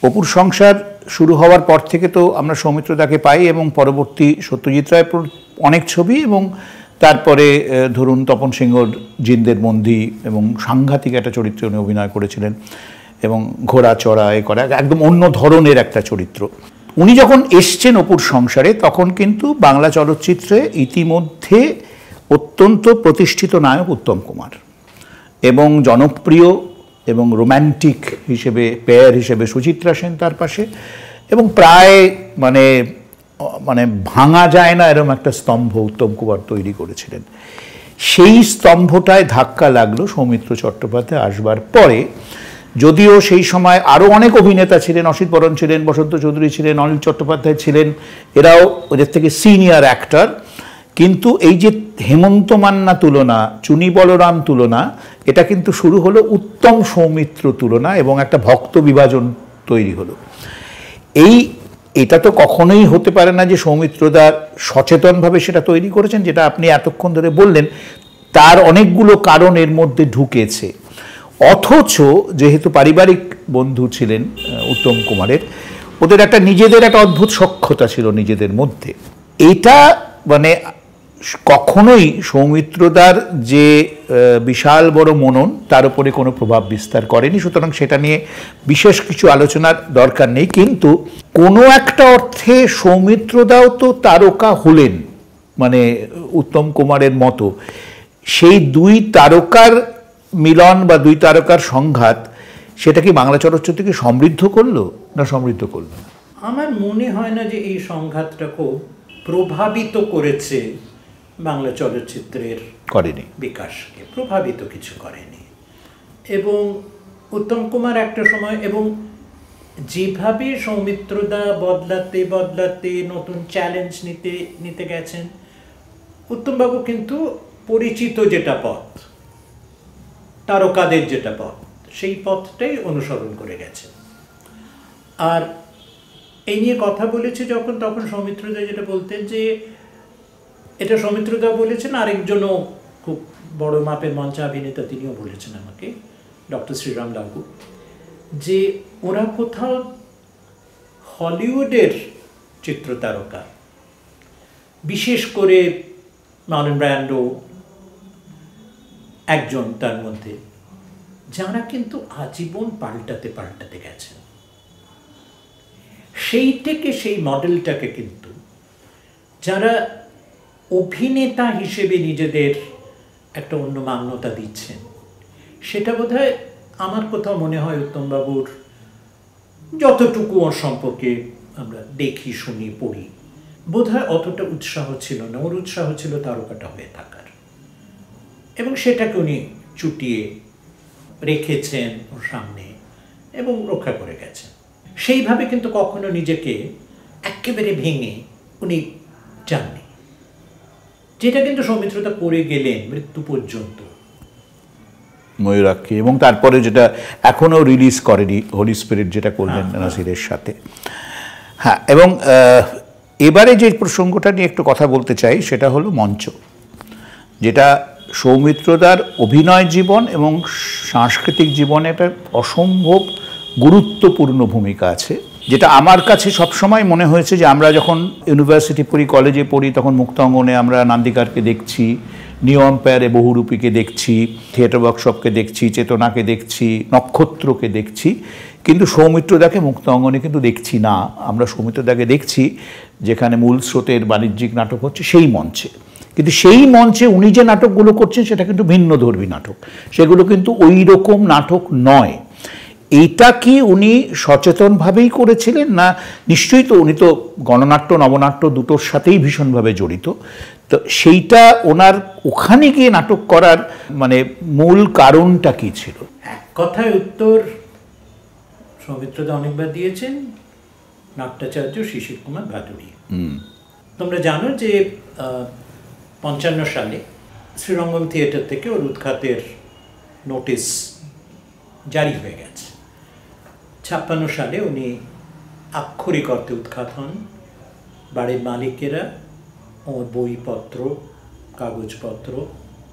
অপুর সংসার শুরু হওয়ার পর থেকে তো আমরা সৌমিত্রদাকে পাই এবং পরবর্তী সত্যজিৎ রায়ের অনেক ছবি এবং তারপরে ধরুন তপন সিংহর জিন্দের বন্দী এবং সাংঘাতিক একটা চরিত্রে উনি অভিনয় করেছিলেন এবং ঘোড়া চড়া এ করা একদম অন্য ধরনের একটা চরিত্র। উনি যখন এসছেন অপুর সংসারে তখন কিন্তু বাংলা চলচ্চিত্রে ইতিমধ্যে অত্যন্ত প্রতিষ্ঠিত নায়ক উত্তম কুমার এবং জনপ্রিয় এবং রোম্যান্টিক হিসেবে পেয়ার হিসেবে সুচিত্রা সেন তার পাশে এবং প্রায় মানে মানে ভাঙা যায় না এরকম একটা স্তম্ভ উত্তম কুমার তৈরি করেছিলেন। সেই স্তম্ভটায় ধাক্কা লাগলো সৌমিত্র চট্টোপাধ্যায় আসবার পরে। যদিও সেই সময় আরও অনেক অভিনেতা ছিলেন, অসিত বরণ ছিলেন, বসন্ত চৌধুরী ছিলেন, অনিল চট্টোপাধ্যায় ছিলেন, এরাও ওদের থেকে সিনিয়র অ্যাক্টর, কিন্তু এই যে হেমন্ত মান্না তুলনা, চুনি বলরাম তুলনা, এটা কিন্তু শুরু হলো উত্তম সৌমিত্র তুলনা এবং একটা ভক্ত বিভাজন তৈরি হলো। এটা তো কখনোই হতে পারে না যে সৌমিত্রদা সচেতনভাবে সেটা তৈরি করেছেন, যেটা আপনি এতক্ষণ ধরে বললেন, তার অনেকগুলো কারণ এর মধ্যে ঢুকেছে। অথচ যেহেতু পারিবারিক বন্ধু ছিলেন উত্তম কুমারের, ওদের একটা নিজেদের একটা অদ্ভুত সখ্যতা ছিল নিজেদের মধ্যে। এটা মানে কখনোই সৌমিত্রদার যে বিশাল বড় মনন তার উপরে কোনো প্রভাব বিস্তার করেনি, সুতরাং সেটা নিয়ে বিশেষ কিছু আলোচনার দরকার নেই। কিন্তু কোনো একটা অর্থে সৌমিত্রদাও তো তারকা হলেন, মানে উত্তম কুমারের মতো। সেই দুই তারকার মিলন বা দুই তারকার সংঘাত, সেটা কি বাংলা চলচ্চিত্রকে সমৃদ্ধ করলো না সমৃদ্ধ করলো না? আমার মনে হয় না যে এই সংঘাতটা খুব প্রভাবিত করেছে বাংলা চলচ্চিত্রের বিকাশকে, প্রভাবিত কিছু করেনি। এবং উত্তম কুমার একটা সময় এবং যেভাবে সৌমিত্রদা বদলাতে বদলাতে নতুন চ্যালেঞ্জ নিতে গেছেন, উত্তমবাবু কিন্তু পরিচিত যেটা পথ, তারকাদের যেটা পথ, সেই পথটাই অনুসরণ করে গেছেন। আর এই নিয়ে কথা বলেছে যখন, তখন সৌমিত্রদা যেটা বলতেন যে, এটা সৌমিত্রদা বলেছেন, আরেকজনও খুব বড় মাপের মঞ্চ অভিনেতা তিনিও বলেছেন আমাকে, ডক্টর শ্রীরাম লাগু, যে ওরা কোথাও হলিউডের চিত্রতারকা, বিশেষ করে মার্লন ব্র্যান্ডো একজন তার মধ্যে, যারা কিন্তু আজীবন পাল্টাতে গেছেন। সেই মডেলটাকে কিন্তু যারা অভিনেতা হিসেবে নিজেদের একটা অন্য মান্যতা দিচ্ছেন, সেটা বোধহয় আমার কোথাও মনে হয় উত্তমবাবুর যতটুকু ওর সম্পর্কে আমরা দেখি, শুনি, পড়ি, বোধহয় অতটা উৎসাহ ছিল না। ওর উৎসাহ ছিল তারকাটা হয়ে থাকার, এবং সেটাকে উনি চুটিয়ে রেখেছেন ওর সামনে এবং রক্ষা করে গেছেন। সেইভাবে কিন্তু কখনো নিজেকে একেবারে ভেঙে উনি যাননি, যেটা কিন্তু সৌমিত্রদা করে গেলেন মৃত্যু পর্যন্ত, ময়ূরাক্ষী, এবং তারপরে যেটা এখনও রিলিজ করেনি হোলি স্পিরিট, যেটা করলেন নাসিরের সাথে। হ্যাঁ, এবং এবারে যে প্রসঙ্গটা নিয়ে একটু কথা বলতে চাই সেটা হলো মঞ্চ, যেটা সৌমিত্রদার অভিনয় জীবন এবং সাংস্কৃতিক জীবনে একটা অসম্ভব গুরুত্বপূর্ণ ভূমিকা আছে, যেটা আমার কাছে সবসময় মনে হয়েছে যে আমরা যখন ইউনিভার্সিটি পড়ি, কলেজে পড়ি, তখন মুক্তাঙ্গনে আমরা নান্দিকারকে দেখছি, নিউ এম্পায়ারে বহুরূপীকে দেখছি, থিয়েটার ওয়ার্কশপকে দেখছি, চেতনাকে দেখছি, নক্ষত্রকে দেখছি, কিন্তু সৌমিত্রদাকে মুক্তাঙ্গনে কিন্তু দেখছি না। আমরা সৌমিত্রদাকে দেখছি যেখানে মূল স্রোতের বাণিজ্যিক নাটক হচ্ছে সেই মঞ্চে, কিন্তু সেই মঞ্চে উনি যে নাটকগুলো করছেন সেটা কিন্তু ভিন্নধর্মী নাটক, সেগুলো কিন্তু ওই রকম নাটক নয়। এইটা কি উনি সচেতনভাবেই করেছিলেন না? নিশ্চয়ই তো, উনি তো গণনাট্য নবনাট্য দুটোর সাথেই ভীষণভাবে জড়িত, তো সেইটা ওনার ওখানে গিয়ে নাটক করার মানে মূল কারণটা কি ছিল? এক কথায় উত্তর সৌমিত্রদা অনেকবার দিয়েছেন, নাট্যাচার্য শিশির কুমার ভাদুড়ী। তোমরা জানো যে 55 সালে শ্রীরঙ্গম থিয়েটার থেকে ওর উৎখাতের নোটিশ জারি হয়ে গেছে। 56 সালে উনি আক্ষরিক অর্থে উৎখাত হন। বাড়ির মালিকেরা ওর বইপত্র, কাগজপত্র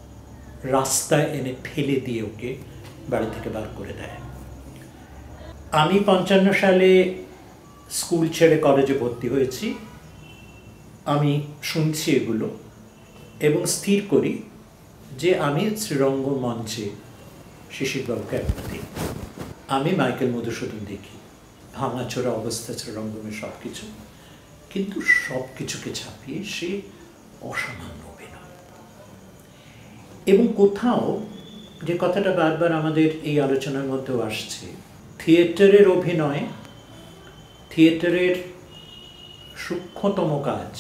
রাস্তায় এনে ফেলে দিয়ে ওকে বাড়ি থেকে বার করে দেয়। আমি 55 সালে স্কুল ছেড়ে কলেজে ভর্তি হয়েছি। আমি শুনছি এগুলো এবং স্থির করি যে আমি শ্রীরঙ্গ মঞ্চে শিশিরবাবুকে একবার দেখি। আমি মাইকেল মধুসূদন দেখি, ভাঙাচোরা অবস্থা শ্রীরঙ্গমের সব কিছু, কিন্তু সব কিছুকে ছাপিয়ে সে অসামান্য অভিনয়। এবং কোথাও যে কথাটা বারবার আমাদের এই আলোচনার মধ্যেও আসছে, থিয়েটারের অভিনয়, থিয়েটারের সূক্ষ্মতম কাজ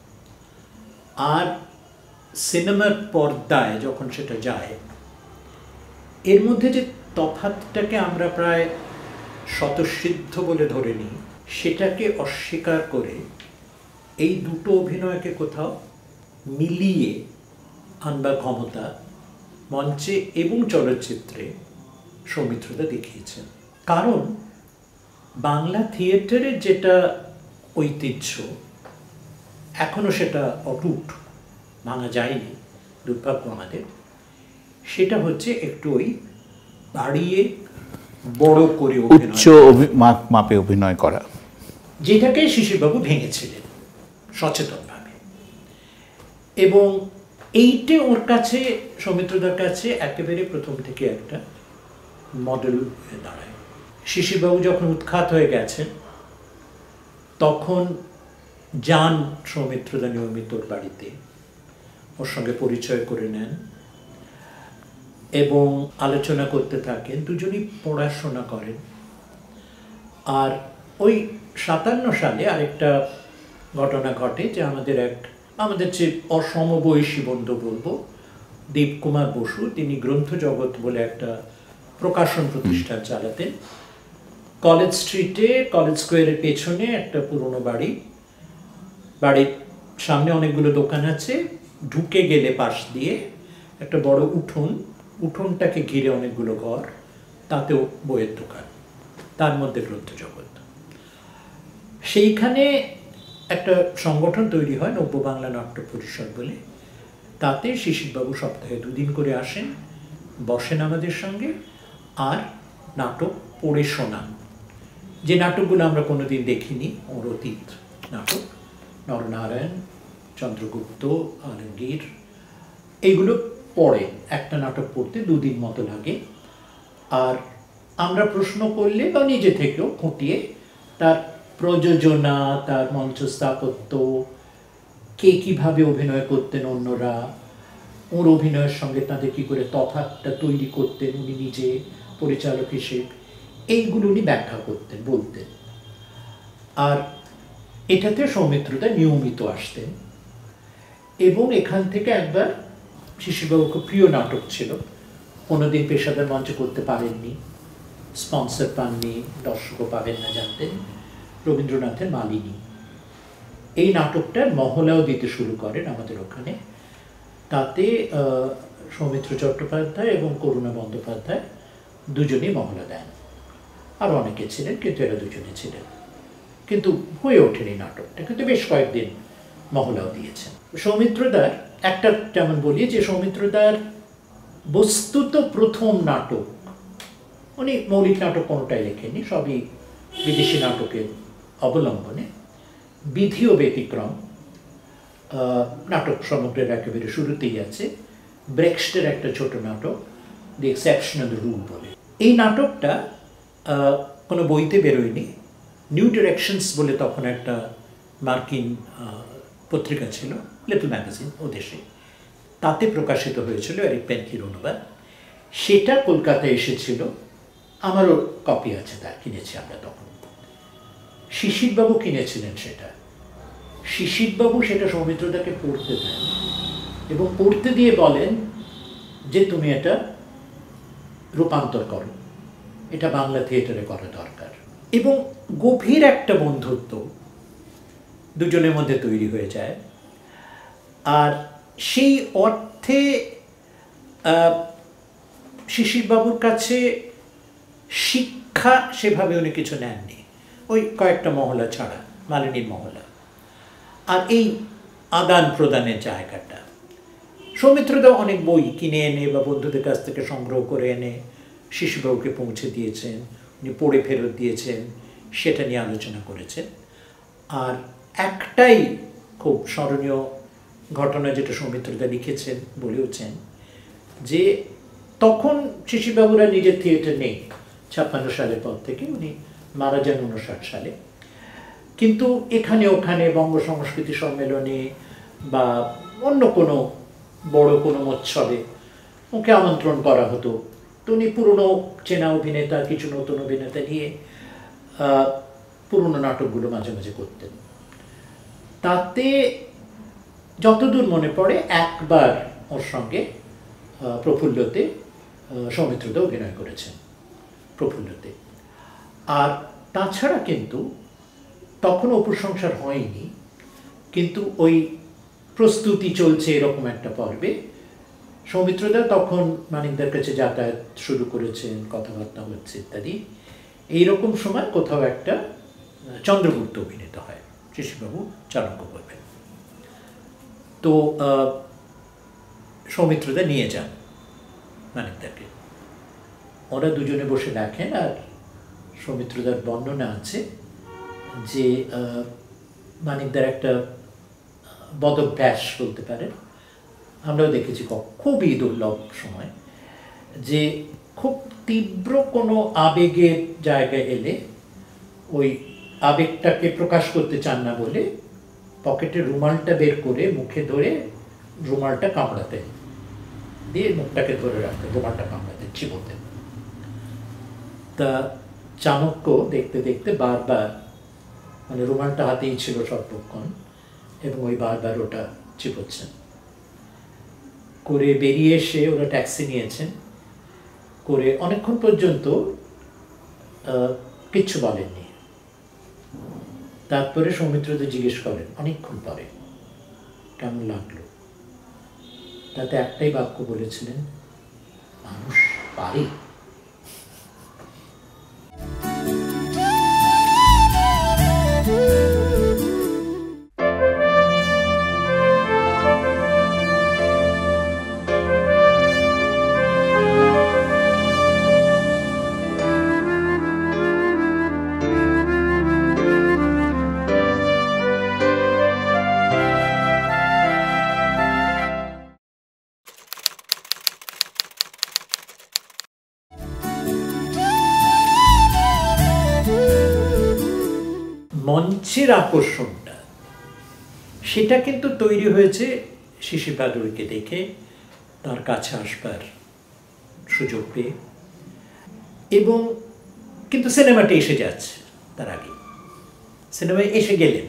আর সিনেমার পর্দায় যখন সেটা যায়, এর মধ্যে যে তফাৎটাকে আমরা প্রায় স্বতঃসিদ্ধ বলে ধরে নিই, সেটাকে অস্বীকার করে এই দুটো অভিনয়কে কোথাও মিলিয়ে আনবার ক্ষমতা মঞ্চে এবং চলচ্চিত্রে সৌমিত্রদা দেখিয়েছেন। কারণ বাংলা থিয়েটারের যেটা ঐতিহ্য, এখনো সেটা অটুট, ভাঙা যায়নি, দুর্ভাগ্য আমাদের, সেটা হচ্ছে একটু ওই বাড়িয়ে বড় করে উচ্চ মাপে অভিনয় করা, যেটাকে শিশিরবাবু ভেঙেছিলেন সচেতনভাবে। এবং এইটা ওর কাছে, সৌমিত্রদার কাছে একেবারে প্রথম থেকে একটা মডেল হয়ে দাঁড়ায়। শিশিরবাবু যখন উৎখাত হয়ে গেছেন, তখন যান সৌমিত্রদা নিয়মিত ওর বাড়িতে, ওর সঙ্গে পরিচয় করে নেন এবং আলোচনা করতে থাকেন। দুজনই পড়াশোনা করেন। আর ওই 57 সালে আরেকটা ঘটনা ঘটে যে আমাদের যে অসমবয়সী বন্ধু বলবো, দীপকুমার বসু, তিনি গ্রন্থজগৎ বলে একটা প্রকাশন প্রতিষ্ঠান চালাতেন। কলেজ স্ট্রিটে, কলেজ স্কোয়ারের পেছনে একটা পুরনো বাড়ির সামনে অনেকগুলো দোকান আছে, ঢুকে গেলে পাশ দিয়ে একটা বড় উঠোনটাকে ঘিরে অনেকগুলো ঘর, তাতেও বইয়ের দোকান, তার মধ্যে গ্রন্থজগৎ। সেইখানে একটা সংগঠন তৈরি হয় নব্য বাংলা নাট্য পরিষদ বলে। তাতে শিশিরবাবু সপ্তাহে 2 দিন করে আসেন, বসেন আমাদের সঙ্গে আর নাটক পড়ে শোনান। যে নাটকগুলো আমরা কোনোদিন দেখিনি, ওর অতীত নাটক, নরনারায়ণ, চন্দ্রগুপ্ত, আলমগীর, এইগুলো পড়ে। একটা নাটক পড়তে 2 দিন মতো লাগে। আর আমরা প্রশ্ন করলে বা নিজে থেকেও খুঁটিয়ে তার প্রযোজনা, তার মঞ্চ স্থাপত্য, কে কীভাবে অভিনয় করতেন অন্যরা, ওর অভিনয়ের সঙ্গে তাদের কী করে তফাৎটা তৈরি করতেন উনি নিজে পরিচালক হিসেবে, এইগুলো উনি ব্যাখ্যা করতেন, বলতেন। আর এটাতে সৌমিত্রদা নিয়মিত আসতেন। এবং এখান থেকে একবার শিশিরবাবুর খুব প্রিয় নাটক ছিল, কোনোদিন পেশাদার মঞ্চে করতে পারেননি, স্পন্সর পাননি, দর্শকও পাবেন না জানতেন, রবীন্দ্রনাথের মালিনী। এই নাটকটার মহলাও দিতে শুরু করেন আমাদের ওখানে। তাতে সৌমিত্র চট্টোপাধ্যায় এবং করুণা বন্দ্যোপাধ্যায় দুজনেই মহলা দেন। আর অনেকে ছিলেন, কিন্তু এরা দুজনে ছিলেন। কিন্তু হয়ে ওঠেনি নাটকটা, কিন্তু বেশ কয়েকদিন মহলাও দিয়েছেন। সৌমিত্রদার একটা, যেমন বলি যে সৌমিত্রদার বস্তুত প্রথম নাটক, উনি মৌলিক নাটক কোনোটাই লেখেননি, সবই বিদেশি নাটকের অবলম্বনে। বিধি ও ব্যতিক্রম নাটক সমগ্রের একেবারে শুরুতেই আছে, ব্রেক্সটের একটা ছোট নাটক, দি এক্সেপশনাল রুল বলে। এই নাটকটা কোনো বইতে বেরোয়নি। নিউ ডিরেকশনস বলে তখন একটা মার্কিন পত্রিকা ছিল, লিটল ম্যাগাজিন ও দেশে, তাতে প্রকাশিত হয়েছিল এরিক পেন্টলির অনুবাদ। সেটা কলকাতায় এসেছিল, আমারও কপি আছে, তার কিনেছি আমরা তখন। শিশিরবাবু কিনেছিলেন সেটা। শিশিরবাবু সেটা সৌমিত্রদাকে পড়তে দেন এবং পড়তে দিয়ে বলেন যে তুমি এটা রূপান্তর করো, এটা বাংলা থিয়েটারে করা দরকার। এবং গভীর একটা বন্ধুত্ব দুজনের মধ্যে তৈরি হয়ে যায়। আর সেই অর্থে শিশিরবাবুর কাছে শিক্ষা সেভাবে উনি কিছু নেননি, ওই কয়েকটা মহলা ছাড়া, মালিনীর মহলা। আর এই আদান প্রদানের জায়গাটা, সৌমিত্রদা অনেক বই কিনে এনে বা বন্ধুদের কাছ থেকে সংগ্রহ করে এনে শিশিরবাবুকে পৌঁছে দিয়েছেন। উনি পড়ে ফেরত দিয়েছেন, সেটা নিয়ে আলোচনা করেছেন। আর একটাই খুব স্মরণীয় ঘটনা যেটা সৌমিত্রদা লিখেছেন, বলেওছেন যে তখন শিশিরবাবুরা নিজের থিয়েটার নেই 56 সালের পর থেকে, উনি মারা যান 59 সালে। কিন্তু এখানে ওখানে বঙ্গ সংস্কৃতি সম্মেলনে বা অন্য কোনো বড় কোনো উৎসবে ওকে আমন্ত্রণ করা হতো। তো উনি পুরনো চেনা অভিনেতা, কিছু নতুন অভিনেতা নিয়ে পুরনো নাটকগুলো মাঝে মাঝে করতেন। তাতে যতদূর মনে পড়ে একবার ওর সঙ্গে প্রফুল্লতে সৌমিত্রদা অভিনয় করেছেন, প্রফুল্লতে। আর তাছাড়া কিন্তু তখন অপুর সংসার হয়নি, কিন্তু ওই প্রস্তুতি চলছে এরকম একটা পর্বে সৌমিত্রদা তখন মানিকদার কাছে যাতায়াত শুরু করেছেন, কথাবার্তা হচ্ছে ইত্যাদি। এইরকম সময় কোথাও একটা চন্দ্রগুপ্ত অভিনীত হয়, শিশিরবাবু চালক্য করবেন। তো সৌমিত্রদা নিয়ে যান মানিকদাকে, ওরা দুজনে বসে দেখেন। আর সৌমিত্রদার বর্ণনা আছে যে মানিকদার একটা বদভ্যাস বলতে পারেন, আমরাও দেখেছি খুবই দুর্লভ সময়, যে খুব তীব্র কোনো আবেগের জায়গায় এলে ওই আবেগটাকে প্রকাশ করতে চান না বলে পকেটে রুমালটা বের করে মুখে ধরে রুমালটা কামড়াতেন, দিয়ে মুখটাকে ধরে রাখতেন, রুমালটা কামড়াতেন, চিবোতেন। তা চাণক্য দেখতে দেখতে বারবার, মানে রুমালটা হাতেই ছিল সর্বক্ষণ, এবং ওই বারবার ওটা চিবোচ্ছেন। করে বেরিয়ে এসে ওরা ট্যাক্সি নিয়েছেন, করে অনেকক্ষণ পর্যন্ত কিচ্ছু বলেননি। তারপরে সৌমিত্রদা জিজ্ঞেস করেন অনেকক্ষণ পরে কেমন লাগলো। তাতে একটাই বাক্য বলেছিলেন, মানুষ পারে। মঞ্চের আকর্ষণটা, সেটা কিন্তু তৈরি হয়েছে শিশির ভাদুড়িকে দেখে, তার কাছে আসবার সুযোগ পেয়ে। এবং কিন্তু সিনেমাটা এসে যাচ্ছে, তার আগে সিনেমায় এসে গেলেন,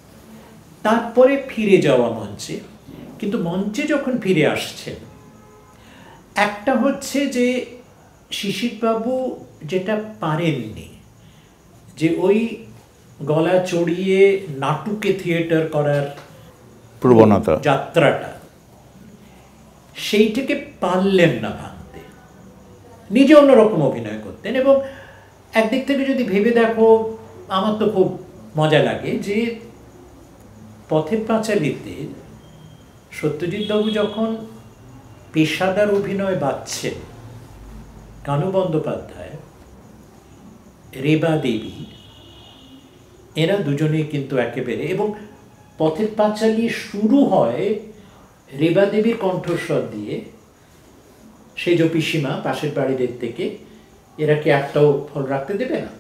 তারপরে ফিরে যাওয়া মঞ্চে। কিন্তু মঞ্চে যখন ফিরে আসছেন, একটা হচ্ছে যে শিশিরবাবু যেটা পারেননি, যে ওই গলা চড়িয়ে নাটুকে থিয়েটার করার প্রবণতা, যাত্রাটা, সেইটাকে পারলেন না ভাঙতে। নিজে অন্যরকম অভিনয় করতেন। এবং একদিক থেকে যদি ভেবে দেখো, আমার তো খুব মজা লাগে যে পথের পাঁচালীতে সত্যজিৎবাবু যখন পেশাদার অভিনয় বাঁচছেন, কানু বন্দ্যোপাধ্যায়, রেবা দেবী, এরা দুজনেই কিন্তু একেবারে, এবং পথের পাঁচালী শুরু হয় রেবা দেবীর কণ্ঠস্বর দিয়ে, সেই যে পিসিমা পাশের বাড়িদের থেকে, এরা কি একটাও ফল রাখতে দেবে না।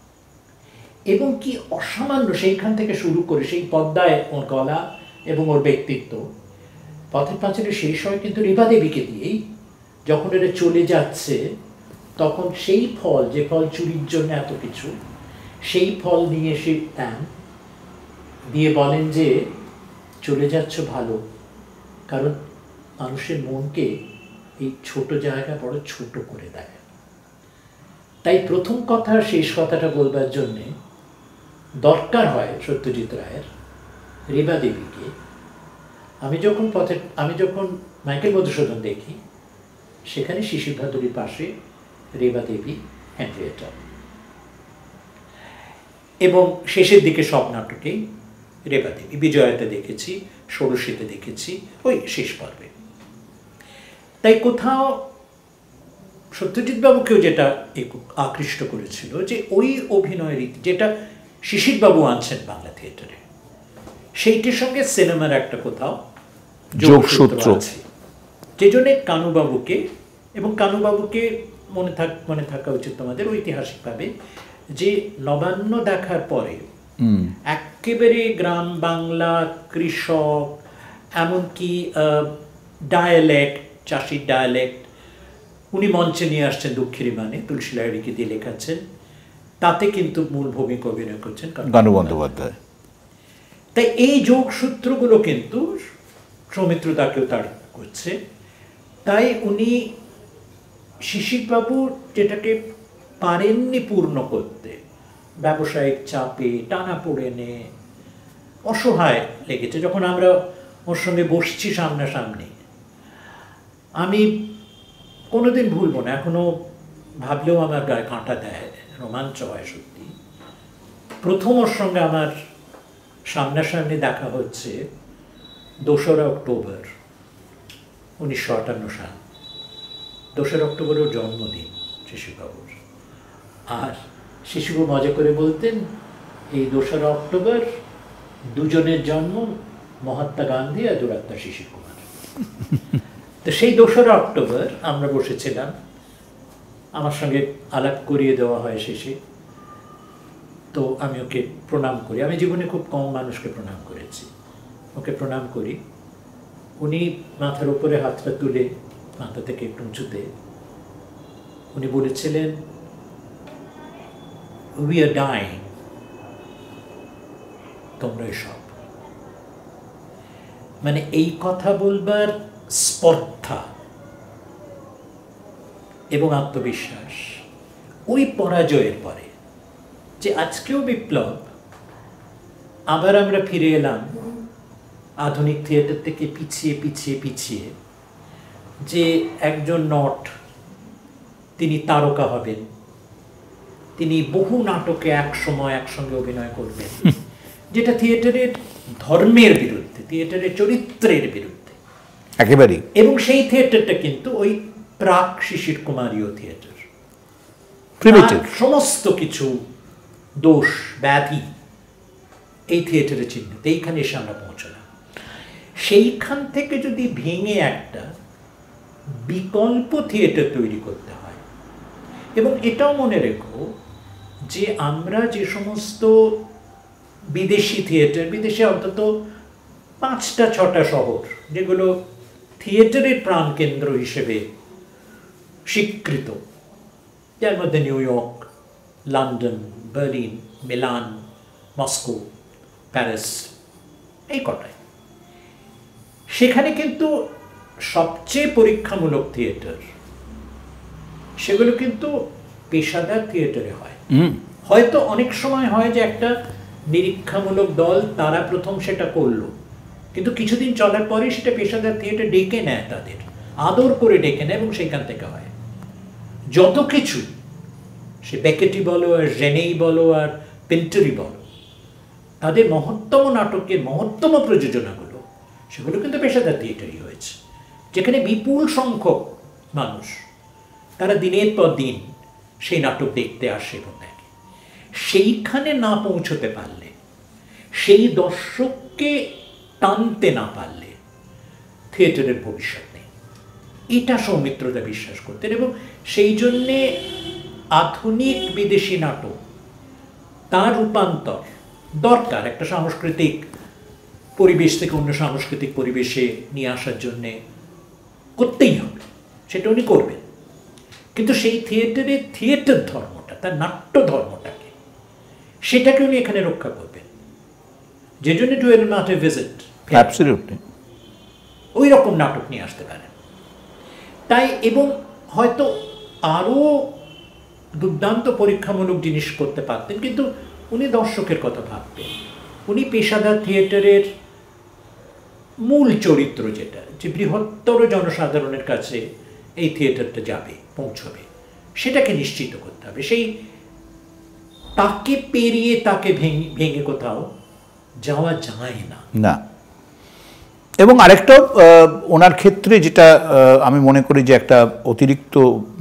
এবং কি অসামান্য সেইখান থেকে শুরু করে সেই পদ্মায় ওর গলা এবং ওর ব্যক্তিত্ব। পথের পাঁচালী শেষ হয় কিন্তু রেবা দেবীকে দিয়েই। যখন এরা চলে যাচ্ছে, তখন সেই ফল, যে ফল চুরির জন্য এত কিছু, সেই ফল নিয়ে এসে দেন, দিয়ে বলেন যে চলে যাচ্ছ ভালো, কারণ মানুষের মনকে এই ছোট জায়গা বড় ছোট করে দেয়। তাই প্রথম কথা, শেষ কথাটা বলবার জন্যে দরকার হয় সত্যজিৎ রায়ের রেবা দেবীকে। আমি যখন মাইকেল মধুসূদন দেখি, সেখানে শিশির ভাদুড়ির পাশে রেবা দেবী, হেনরিয়েটা। এবং শেষের দিকে সব নাটকেই রেবা দেবী। বিজয়াতে দেখেছি, ষোড়শীতে দেখেছি, ওই শেষ পর্বে। তাই কোথাও সত্যজিৎ বাবুকেও যেটা আকৃষ্ট করেছিল যে ওই অভিনয় রীতি যেটা শিশির বাবু আনছেন বাংলা থিয়েটারে, সেইটির সঙ্গে সিনেমার একটা কোথাও যোগসূত্র আছে। যে জন্য কানুবাবুকে, এবং কানুবাবুকে মনে থাকা উচিত তোমাদের ঐতিহাসিকভাবে, যে নবান্ন দেখার পরে একেবারে গ্রাম বাংলা, কৃষক, এমনকি ডায়ালেক্ট, চাষির ডায়ালেক্ট উনি মঞ্চে নিয়ে আসছেন দুঃখের মানে, তুলসী লাহিড়ীকে দিয়ে লেখাচ্ছেন, তাতে কিন্তু মূল ভূমিকা অভিনয় করছেন কানু বন্দ্যোপাধ্যায়। তাই এই যোগসূত্রগুলো কিন্তু সৌমিত্র দাকেও তার করছে। তাই উনি শিশিরবাবু যেটাকে পারেননি পূর্ণ করতে, ব্যবসায়িক চাপে টানাপোড়েনে অসহায় লেগেছে। যখন আমরা ওর সঙ্গে বসছি সামনাসামনি, আমি কোনোদিন ভুলবো না, এখনো ভাবলেও আমার গায়ে কাঁটা দেয়, রোমাঞ্চ হয় সত্যি। প্রথম ওর সঙ্গে আমার সামনাসামনি দেখা হচ্ছে 2রা অক্টোবর 1958 সাল। 2রা অক্টোবর ওর জন্মদিন শিশুবাবুর। আর শিশুবাবু মজা করে বলতেন, এই 2রা অক্টোবর দুজনের জন্ম, মহাত্মা গান্ধী আর দুরাত্মা শিশির কুমার। তো সেই 2রা অক্টোবর আমরা বসেছিলাম, আমার সঙ্গে আলাপ করিয়ে দেওয়া হয় শেষে। তো আমি ওকে প্রণাম করি, আমি জীবনে খুব কম মানুষকে প্রণাম করেছি, ওকে প্রণাম করি। উনি মাথার উপরে হাতটা তুলে, মাথা থেকে একটু উঁচুতে, উনি বলেছিলেন, উই আর ডাইং, তোমরা সব। মানে এই কথা বলবার স্পর্ধা এবং আত্মবিশ্বাস ওই পরাজয়ের পরে, যে আজকেও বিপ্লব, আবার আমরা ফিরে এলাম আধুনিক থিয়েটার থেকে পিছিয়ে পিছিয়ে পিছিয়ে, যে একজন নট তিনি তারকা হবেন, তিনি বহু নাটকে এক সময় একসঙ্গে অভিনয় করবেন, যেটা থিয়েটারের ধর্মের বিরুদ্ধে, থিয়েটারের চরিত্রের বিরুদ্ধে একেবারেই। এবং সেই থিয়েটারটা কিন্তু ওই প্রাক শিশির কুমারীয় থিয়েটার, সমস্ত কিছু দোষ ব্যাধি এই থিয়েটারে চিহ্নিত। এইখানে এসে আমরা পৌঁছলাম। সেইখান থেকে যদি ভেঙে একটা বিকল্প থিয়েটার তৈরি করতে হয়, এবং এটাও মনে রেখো যে আমরা যে সমস্ত বিদেশি থিয়েটার, বিদেশে অন্তত 5টা 6টা শহর যেগুলো থিয়েটারের প্রাণকেন্দ্র হিসেবে স্বীকৃত, যার মধ্যে New York, London, Berlin, Milan, Moscow, Paris, এই কটায়, সেখানে কিন্তু সবচেয়ে পরীক্ষামূলক থিয়েটার সেগুলো কিন্তু পেশাদার থিয়েটারে হয়। হয়তো অনেক সময় হয় যে একটা নিরীক্ষামূলক দল, তারা প্রথম সেটা করলো, কিন্তু কিছুদিন চলার পরে সেটা পেশাদার থিয়েটার ডেকে নেয়, তাদের আদর করে ডেকে নেয়, এবং সেখান থেকে হয় যত কিছু। সে বেকেটি বলো, আর জেনেই বলো, আর পেন্টারি বলো, তাদের মহত্তম নাটকের মহত্তম প্রযোজনাগুলো সেগুলো কিন্তু পেশাদার থিয়েটারই হয়েছে, যেখানে বিপুল সংখ্যক মানুষ তারা দিনের পর দিন সেই নাটক দেখতে আসে এবং দেখে। সেইখানে না পৌঁছতে পারলে, সেই দর্শককে টানতে না পারলে থিয়েটারের ভবিষ্যৎ নেই, এটা সৌমিত্রদা বিশ্বাস করতেন। এবং সেই জন্যে আধুনিক বিদেশি নাটক, তার রূপান্তর দরকার একটা সাংস্কৃতিক পরিবেশ থেকে অন্য সাংস্কৃতিক পরিবেশে নিয়ে আসার জন্যে করতেই হবে, সেটা উনি করবেন। কিন্তু সেই থিয়েটারের থিয়েটার ধর্মটা, তার নাট্য ধর্মটাকে, সেটাকে উনি এখানে রক্ষা করবেন, যে জন্য to will not a visit, absolutely ওই রকম নাটক নিয়ে আসতে পারেন। তাই এবং হয়তো আরও দুর্দান্ত পরীক্ষামূলক জিনিস করতে পারতেন, কিন্তু উনি দর্শকের কথা ভাবতেন। উনি পেশাদার থিয়েটারের মূল চরিত্র, যেটা যে বৃহত্তর জনসাধারণের কাছে এই থিয়েটারটা যাবে, পৌঁছবে, সেটাকে নিশ্চিত করতে হবে। সেই তাকে পেরিয়ে, তাকে ভেঙে কোথাও যাওয়া যায় না। না, এবং আরেকটা ওনার ক্ষেত্রে যেটা আমি মনে করি যে একটা অতিরিক্ত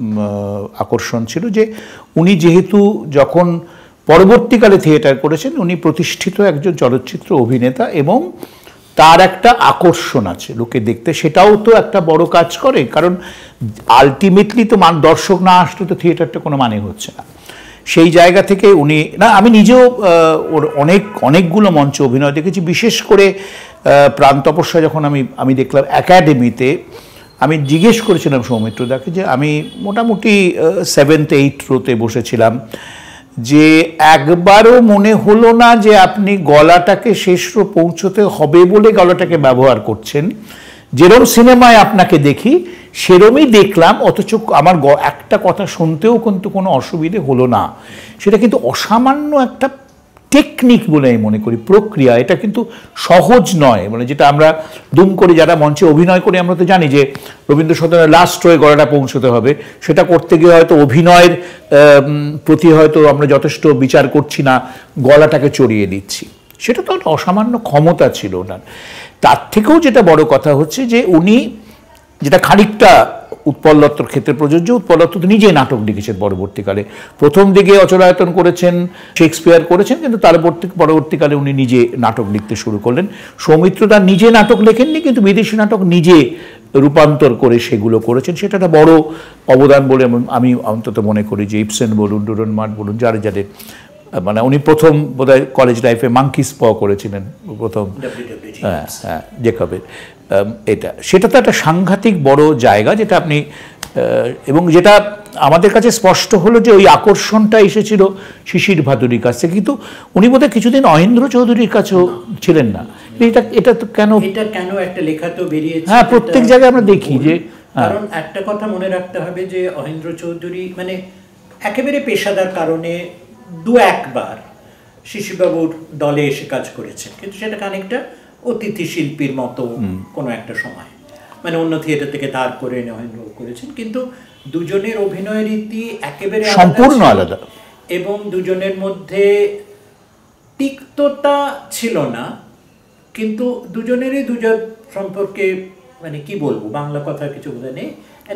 আকর্ষণ ছিল যে উনি যেহেতু যখন পরবর্তীকালে থিয়েটার করেছেন উনি প্রতিষ্ঠিত একজন চলচ্চিত্র অভিনেতা এবং তার একটা আকর্ষণ আছে লোকে দেখতে, সেটাও তো একটা বড় কাজ করে, কারণ আলটিমেটলি তো দর্শক না আসলে তো থিয়েটারটা কোনো মানে হচ্ছে না। সেই জায়গা থেকে উনি না, আমি নিজেও ওর অনেকগুলো মঞ্চ অভিনয় দেখেছি, বিশেষ করে প্রাণ তপস্যা যখন আমি দেখলাম একাডেমিতে, আমি জিজ্ঞেস করেছিলাম সৌমিত্রদাকে যে আমি মোটামুটি 7th 8th রোতে বসেছিলাম, যে একবারও মনে হলো না যে আপনি গলাটাকে শেষ রো পৌঁছতে হবে বলে গলাটাকে ব্যবহার করছেন, যেরকম সিনেমায় আপনাকে দেখি সেরমই দেখলাম, অথচ আমার একটা কথা শুনতেও কিন্তু কোনো অসুবিধে হলো না। সেটা কিন্তু অসামান্য একটা টেকনিক বলে আমি মনে করি, প্রক্রিয়া, এটা কিন্তু সহজ নয়। মানে যেটা আমরা দুম করে যারা মঞ্চে অভিনয় করি আমরা তো জানি যে রবীন্দ্রসদনের লাস্ট রোয়ে গলাটা পৌঁছতে হবে, সেটা করতে গিয়ে হয়তো অভিনয়ের প্রতি হয়তো আমরা যথেষ্ট বিচার করছি না, গলাটাকে চড়িয়ে দিচ্ছি, সেটা তো একটা অসামান্য ক্ষমতা ছিল ওনার। তার থেকেও যেটা বড় কথা হচ্ছে যে উনি, যেটা খানিকটা উৎপল দত্তর ক্ষেত্রে প্রযোজ্য, উৎপল দত্ত তো নিজে নাটক লিখেছেন পরবর্তীকালে, প্রথম দিকে অচলায়তন করেছেন, শেক্সপিয়ার করেছেন, কিন্তু পরবর্তীকালে উনি নিজে নাটক লিখতে শুরু করলেন। সৌমিত্রদা নিজে নাটক লেখেননি, কিন্তু বিদেশি নাটক নিজে রূপান্তর করে সেগুলো করেছেন, সেটা একটা বড় অবদান বলে আমি অন্তত মনে করি। যে ইপসেন বলুন, ডুরনমার্ট বলুন, যাদের মানে উনি প্রথম বোধহয় কলেজ লাইফে মাঙ্কিস প করেছিলেন প্রথম, হ্যাঁ হ্যাঁ জেকবের, সেটা তো একটা সাংঘাতিক বড় জায়গা যেটা আপনি, এবং যেটা আমাদের কাছে স্পষ্ট হলো যে ওই আকর্ষণটা এসেছিল শিশির ভাদুরীর কাছ থেকে, কিন্তু উনি বোধহয় কিছুদিন অহিন্দ্র চৌধুরীর কাছেও ছিলেন না। এটা তো কেন একটা লেখা তো বেরিয়েছে, হ্যাঁ প্রত্যেক জায়গায় আমরা দেখি যে, কারণ একটা কথা মনে রাখতে হবে যে অহিন্দ্র চৌধুরী মানে একেবারে পেশাদার কারণে দু একবার শিশিরবাবুর দলে এসে কাজ করেছেন, কিন্তু সেটা খানিকটা অতিথি শিল্পীর মতো কোনো একটা সময়, মানে অন্য থিয়েটার থেকে ধার করে অহিন্দ্র করেছেন, কিন্তু দুজনের অভিনয় রীতি একেবারে সম্পূর্ণ আলাদা এবং দুজনের মধ্যে তিক্ততা ছিল না, কিন্তু দুজনেরই দুজন সম্পর্কে মানে কি বলবো, বাংলা কথা কিছু বোঝা নেই,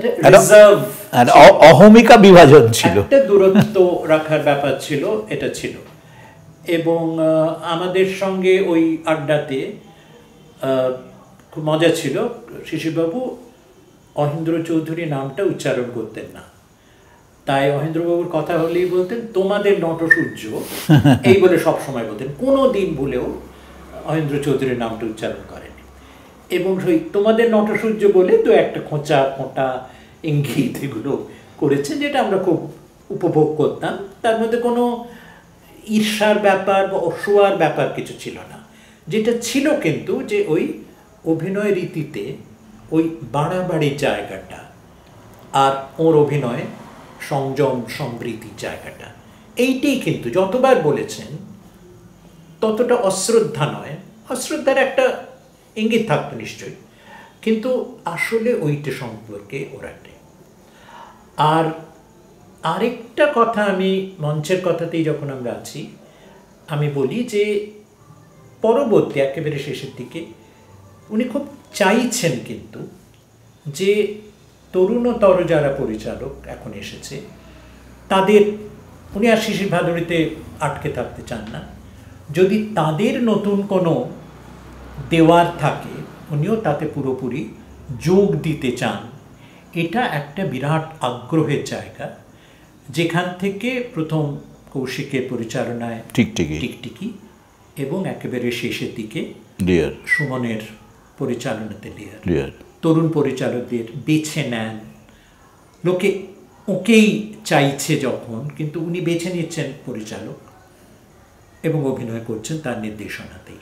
অহমিকা বিভাজন ছিল, একটা দূরত্ব রাখার ব্যাপার ছিল, এটা ছিল। এবং আমাদের সঙ্গে ওই আড্ডাতে খুব মজা ছিল, শিশিরবাবু অহিন্দ্র চৌধুরী নামটা উচ্চারণ করতেন না, তাই অহিন্দ্রবাবুর কথা হলেই বলতেন তোমাদের নটসূর্য, এই বলে সবসময় বলতেন, কোনো দিন ভুলেও অহিন্দ্র চৌধুরীর নামটা উচ্চারণ করেনি। এবং সেই তোমাদের নটসূর্য বলে তো একটা খোঁচা খোঁটা ইঙ্গিত এগুলো করেছেন, যেটা আমরা খুব উপভোগ করতাম, তার মধ্যে কোনো ঈর্ষার ব্যাপার বা অসুয়ার ব্যাপার কিছু ছিল না। যেটা ছিল কিন্তু যে ওই অভিনয় রীতিতে ওই বাড়াবাড়ির জায়গাটা আর ওর অভিনয় সংযম সমৃদ্ধির জায়গাটা, এইটাই কিন্তু যতবার বলেছেন ততটা অশ্রদ্ধা নয়, অশ্রদ্ধার একটা ইঙ্গিত থাকতো নিশ্চয়ই, কিন্তু আসলে ওইটা সম্পর্কে ওরা নেই। আর আরেকটা কথা, আমি মঞ্চের কথাতেই যখন আমরা আছি আমি বলি যে পরবর্তী একেবারে শেষের দিকে উনি খুব চাইছেন কিন্তু যে তরুণতর যারা পরিচালক এখন এসেছে তাদের, উনি আর শিশির ভাদুরীতে আটকে থাকতে চান না, যদি তাদের নতুন কোনো দেওয়ার থাকে উনিও তাতে পুরোপুরি যোগ দিতে চান। এটা একটা বিরাট আগ্রহের জায়গা, যেখান থেকে প্রথম কৌশিকের পরিচালনায় টিকটিকি এবং একেবারে শেষের দিকে সুমনের পরিচালনাতে লিয়ার, তরুণ পরিচালকদের বেছে নেন, লোকে ওকেই চাইছে যখন, কিন্তু উনি বেছে নিচ্ছেন পরিচালক এবং অভিনয় করছেন তার নির্দেশনাতেই।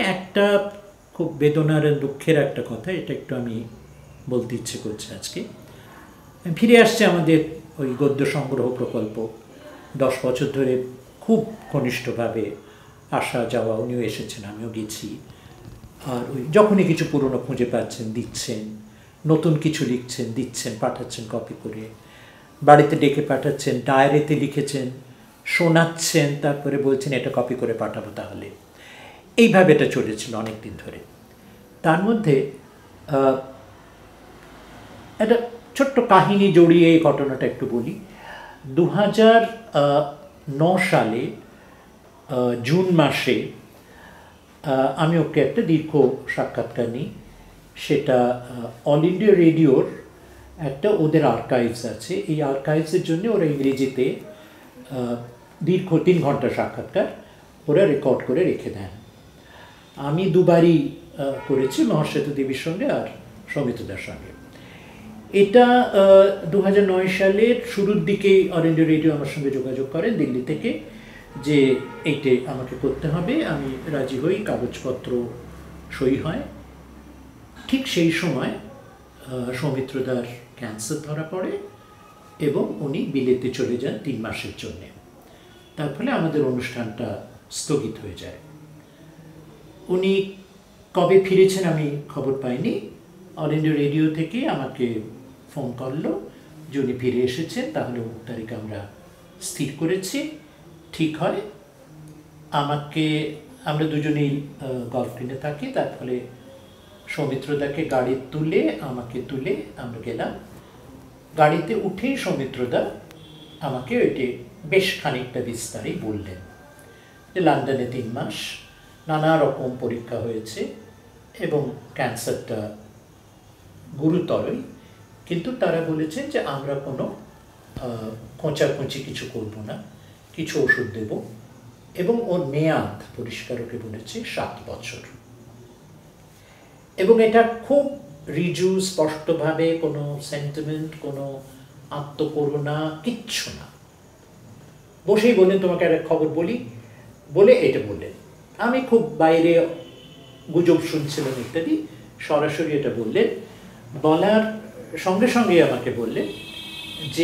একটা খুব বেদনার দুঃখের একটা কথা, এটা একটু আমি বলতে ইচ্ছে করছে আজকে। ফিরে আসছে আমাদের ওই গদ্য সংগ্রহ প্রকল্প, 10 বছর ধরে খুব ঘনিষ্ঠভাবে আসা যাওয়া, উনিও এসেছেন, আমিও গেছি। আর ওই যখনই কিছু পুরনো খুঁজে পাচ্ছেন দিচ্ছেন, নতুন কিছু লিখছেন দিচ্ছেন, পাঠাচ্ছেন কপি করে, বাড়িতে ডেকে পাঠাচ্ছেন, ডায়েরিতে লিখেছেন, শোনাচ্ছেন, তারপরে বলছেন এটা কপি করে পাঠাবো তাহলে। এইভাবে এটা চলেছিল অনেক দিন ধরে। তার মধ্যে একটা ছোট্ট কাহিনী জড়িয়ে এই ঘটনাটা একটু বলি। 2009 সালে জুন মাসে আমি ওকে একটা দীর্ঘ সাক্ষাৎকার নিই। সেটা অল ইন্ডিয়া রেডিওর একটা ওদের আর্কাইভস আছে, এই আর্কাইভসের জন্য ওরা ইংরেজিতে দীর্ঘ 3 ঘন্টা সাক্ষাৎকার ওরা রেকর্ড করে রেখে দেন। আমি দুবারই করেছি, মহাশ্বেতা দেবীর সঙ্গে আর সৌমিত্রদার সঙ্গে। এটা 2009 সালের শুরুর দিকেই অল ইন্ডিয়া রেডিও আমার সঙ্গে যোগাযোগ করেন দিল্লি থেকে, যে এইটা আমাকে করতে হবে। আমি রাজি হই, কাগজপত্র সই হয়। ঠিক সেই সময় সৌমিত্রদার ক্যান্সার ধরা পড়ে এবং উনি বিলেতে চলে যান 3 মাসের জন্যে। তার ফলে আমাদের অনুষ্ঠানটা স্থগিত হয়ে যায়। উনি কবে ফিরেছেন আমি খবর পাইনি। অল ইন্ডিয়া রেডিও থেকে আমাকে ফোন করলো যে উনি ফিরে এসেছেন, তাহলে 19 তারিখ আমরা স্থির করেছি। ঠিক হয়, আমরা দুজনেই গল্ফ গ্রিনে থাকি। তার ফলে সৌমিত্রদাকে গাড়ি তুলে আমাকে তুলে আমরা গেলাম। গাড়িতে উঠেই সৌমিত্রদা আমাকে ওইটি বেশ খানিকটা বিস্তারেই বললেন যে লন্ডনে 3 মাস, নানা রকম পরীক্ষা হয়েছে এবং ক্যান্সারটা গুরুতরই, কিন্তু তারা বলেছেন যে আমরা কোনো খোঁচাখুঁচি কিছু করব না, কিছু ওষুধ দেব এবং ওর মেয়াদ পরিষ্কার ওকে বলেছে 7 বছর। এবং এটা খুব রিজু, স্পষ্টভাবে, কোনো সেন্টিমেন্ট, কোনো আত্মকরুণা কিচ্ছু না। বসেই বললেন তোমাকে একটা খবর বলি, বলে এটা বললেন। আমি খুব বাইরে গুজব শুনছিলাম ইত্যাদি, সরাসরি এটা বললেন। বলার সঙ্গে সঙ্গে আমাকে বললেন যে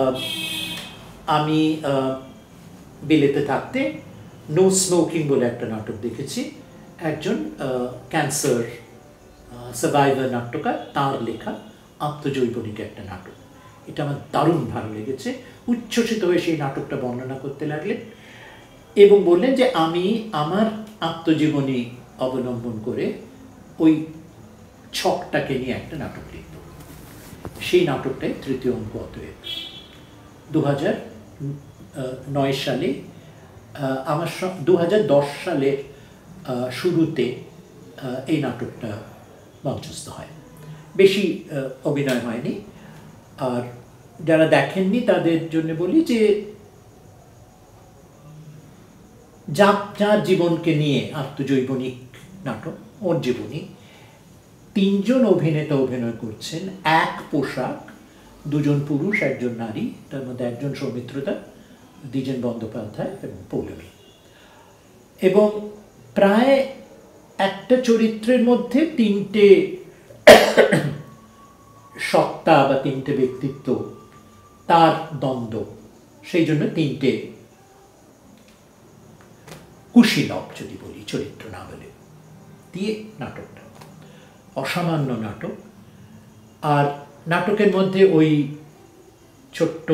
আমি বিলেতে থাকতে নো স্মোকিং বলে একটা নাটক দেখেছি, একজন ক্যান্সার সার্ভাইভার নাট্যকার, তাঁর লেখা আত্মজৈবনিক একটা নাটক। এটা আমার দারুণ ভালো লেগেছে। উচ্ছ্বসিত হয়ে সেই নাটকটা বর্ণনা করতে লাগলেন এবং বললেন যে আমি আমার আত্মজীবনী অবলম্বন করে ওই ছকটাকে নিয়ে একটা নাটক লিখব। সেই নাটকটাই তৃতীয় অঙ্ক অতএব। 2009 সালে আমার 2010 সালের শুরুতে এই নাটকটা মঞ্চস্থ হয়। বেশি অভিনয় হয়নি। আর যারা দেখেননি তাদের জন্য বলি যে যার জীবনকে নিয়ে আত্মজৈবনিক নাটক, ওর জীবনী, 3 জন অভিনেতা অভিনয় করছেন, এক পোশাক, 2 জন পুরুষ 1 জন নারী, তার মধ্যে একজন সৌমিত্রদা, দ্বিজেন বন্দ্যোপাধ্যায় এবং পৌলমী। এবং প্রায় একটা চরিত্রের মধ্যে 3টে সত্তা বা 3টে ব্যক্তিত্ব, তার দ্বন্দ্ব, সেই জন্য 3টে কুশীলব যদি বলি, চরিত্র না বলে, দিয়ে নাটকটা অসামান্য নাটক। আর নাটকের মধ্যে ওই ছোট্ট